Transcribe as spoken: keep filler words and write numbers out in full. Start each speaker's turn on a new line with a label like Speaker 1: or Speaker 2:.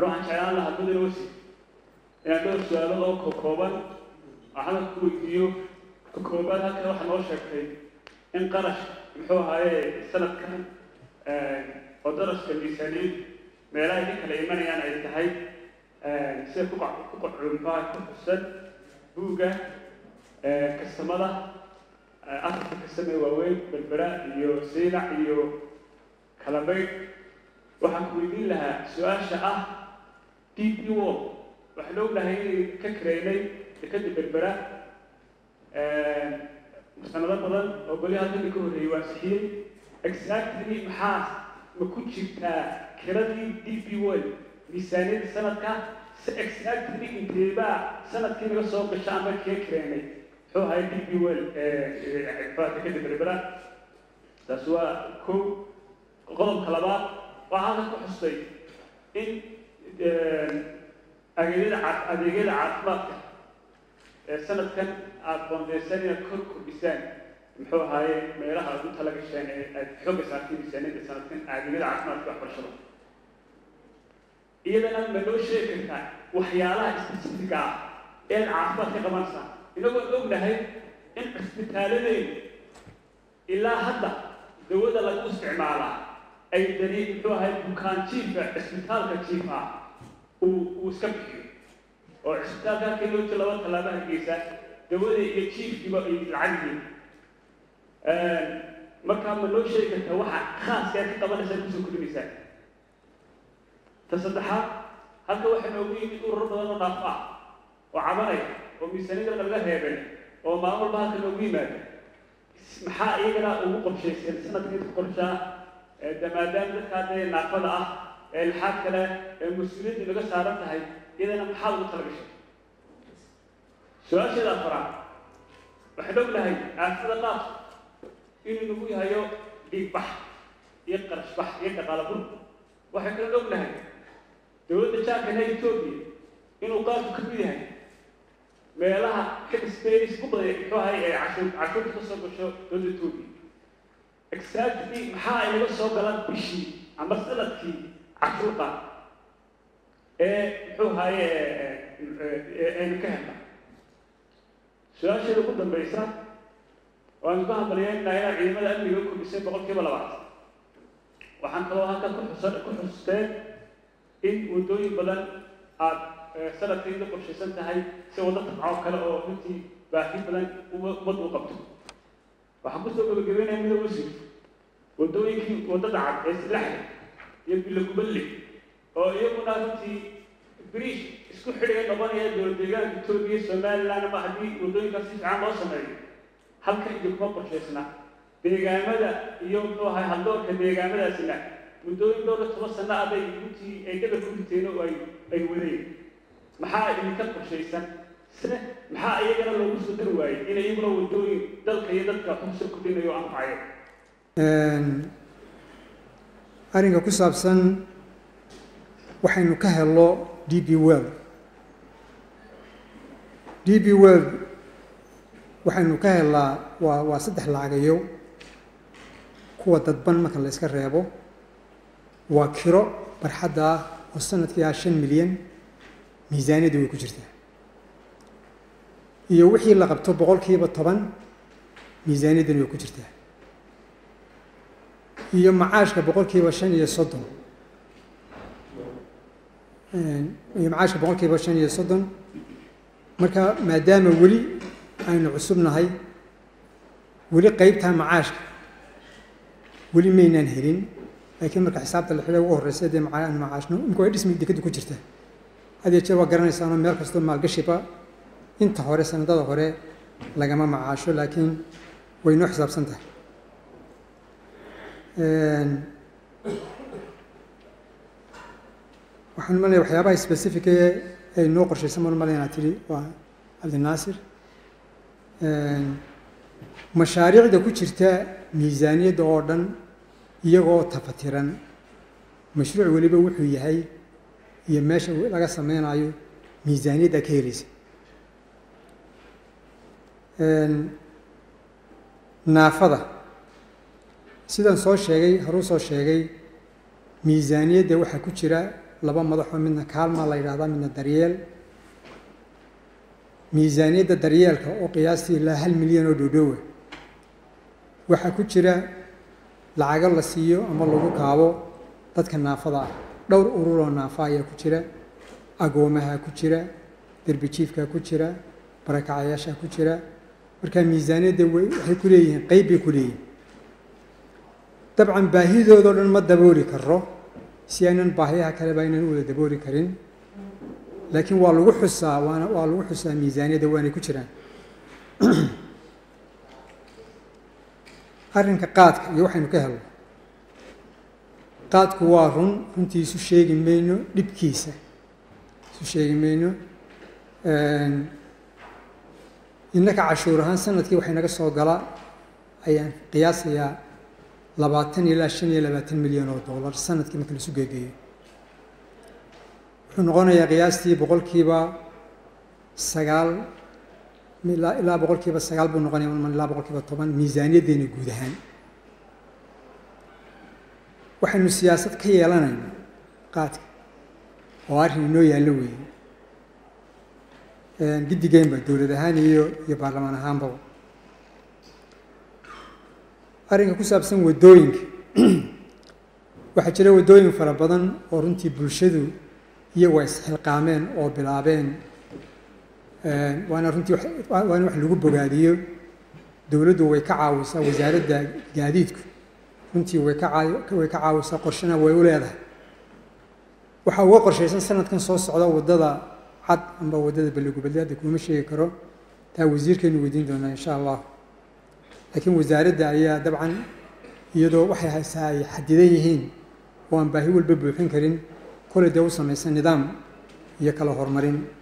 Speaker 1: أروح عن شعيان الله بدل وسي يعني دور سؤال الله كوكوبا أحنا كويديو كوكوبا هكذا واحد نوشك إن قرش محوها هاي السنة كان ودرس في الميزانية ملاهي ديك الإيمان يعني انتهي سير كوكع كوكع علماء كوكسد بوجا كالسمرة أخذ كالسماء ووين بالبراء يو سيلع يو كلامي وحكويدين لها سؤال شقة دي بي وو وحلو لها هي ككريني لكذب بالبراء مستندات بدن وقولي هذا اللي يكون هي واسحين exactly محاس ما كنتش بتاع كردي دي بي وول ميزانية السنة كا exactly انتباه سنة كنا قصوا بالشام كي كريني هو هاي دي بي وول فات كذب بالبراء تسوى كو غضب كلابات وهذا كحصي إن أجيال عف أجيال عفمات سنة كان أبغى بسنة كل بسنة محو هاي ميراها قلت لك الشيء حب ساعتين بسنة سنة كان أجيال عفمات بحر شلون إذا أنا ملوش شيء كذا وحيالها استثناء إن عفمات كمان صار إنه بقول لهاي إن استثناء إلا هذا دولة لا استعمالها أي دليل محو هاي مكان شيفة استثناء كشيفة وسكبي وعشتها كان كيلو تلوات ثلاثة كيسة دولة يكشيف يبقى العدل مكان من لو شيء كتوحى خاص يعني طبعا سيكون كل مثال تصدقها هذا واحد نوعي يقول ربنا نافع وعمري وميزانية من الله هيبل وما أقول بها كنوعي ماذا محا يقرأ ومقب شيء سنة تريد قرشة دمادام ذلك هذا نافذة الحاكلة المسؤولين اللي قصة عرفتها هاي إذا أنا محاول أطلق شيء سؤال شيء الأفراد بحدوك لهاي أفضل الله إنه نقول هايو بيبح يقرش بح يقرأ على بر وحكي لهم لهاي دولة الشاكة هاي توبي إنه قاسوا كبير هاي ما لها كده سبيس بضع يحوها هاي عشان عشان تصل بشو دولة توبي إكساد في محا اللي بس هو قلت بشي عم بسألت في عشوقة إيه هو هاي الكهنة سؤال شيء اللي قدام بيسا وأنا بها بليان لا يلا عيما لأنه يكون بسبب بقول كيف لبعض وحن كلوا هكذا كل حسن كل حسن إن ودوي بدن عاد سنة تريد قرش سنة هاي سوى ضغط معه كلا أو هنتي باقي بدن ومضوا قبته وحبسوا بالجبين من الوسيم ودوي كي وضعت إسلحة يبي لكم بلي أو يوم ناتي بريش اسكو حريه نبانيه دول ديغان توبيه سومال لانا ما حدي ودوي كاسيس عام وسمري halka idin ku qorsheysna deegaamada iyo oo hay hadoo ka deegaamadaasina mudooyin dhowr toban sano aday intii ay daba ku dhigteen oo ay ay wadeen maxaa idin ka qorsheysan sida maxaa iyagana loogu soo dar waayay in iyaguna wadooyin dalka iyo dadka xubso ku dhinayo anfacayo
Speaker 2: een aringa ku saabsan waxaynu ka helo D B World D B World waxaynu ka helaa waa waa saddex lacagayo kuwa dadban marka la iska reebo waa kiro barxadda oo sanadkii ah shan milyan miisaaniyadu way ku jirtaa iyo wixii la qabto boqolkiiba toban miisaaniyaduna way ku jirtaa iyo macaashka boqolkiiba shan iyo soddon iyo macaashka boqolkiiba shan iyo soddon marka maadaama weli aynu cusubnahay weli qaybta macaashka weli maynaan helin laakiin marka xisaabta la xidhay ugu horreysay dee macaan macaashno inkoo dhismi dekadu ku jirta hadii jeer waa garanaysaanoo meel kastoo maalgashiba inta hore sanadada hore lagama macaasho laakiin way noo xisaabsan tahay waxaan malaya waxyaabaha specific ay noo qorshaysan maan malaynaa tiri waa cabdinaasir mashaariicda ku jirta miisaaniyadda oo dhan iyagoo tafatiran mashruuc weliba wuxuu yahay iyo meesha laga sameynayo miisaaniyadda ka helaysa naafada sidaan soo sheegay haruu soo sheegay miisaaniyadda waxaa ku jira laba madaxoo midna kaalmaa la yidhahdaa midna daryeel miisaaniyadda daryeelka oo qiyaastii ilaa hal milyan oo dhoodhowa waxaa ku jira lacago la siiyo ama lagu kaabo dadka naafada ah dhowr ururoo naafa ayaa ku jira agoomaha ku jira derbi jiifkaa ku jira barakacayaashaa ku jira markaa miisaaniyadda waxay ku leeyihiin qeyb bay ku leeyihin dabcan baahidoodao dhan ma dabooli karo si aynan baahiyaha kaleba aynan u wada dabooli karin laakiin waa lagu xusaa waana waa lagu xusaa miisaaniyadda waanay ku jiraan arrinka qaadka iyo waxaynu ka helno qaadku waa run runtii isu sheegi mayno dhibkiisa isu sheegi mayno innaka cashuur ahaan sanadkii waxay naga soo gala ayaan qiyaasayaa labaatan ilaa shan iyo labaatan milyan oo dollar sanadkii marka laisu geegeeyo wuxuu noqonayaa qiyaastii boqolkiiba sagaal ilaa ilaa boqolkiiba sagaal buu noqonaya ilaa boqolkiiba toban miisaaniyaddeena guud ahaan waxaynu siyaasad ka yeelanayna qaadka oo arrin inoo yaallo weeye giddigeynba dowlad ahaan iyo iyo baarlamaan ahaanbaba arrinka ku saabsan waddooyinka waxaa jira waddooyin fara badan oo runtii bulshadu iyagu ay isxilqaameen oo bilaabeen waana runtii waana wax lagu bogaadiyo dowladdu way ka caawisaa wasaaradda gaadiidku runtii way ka way ka caawisaa qorshana way u leedahay waxaa uga qorshaysan sanadkan soo socda waddada cad amba waddada balligubadle kuma sheegi karo taa wasiirkeenu weydiin doonaa insha allah laakiin wasaaradda ayaa dabcan iyadoo waxay haysaa ay xadidan yihiin oo aan baahi walba buuxin karin kole dee u samaysan nidaam iyo kala horumarin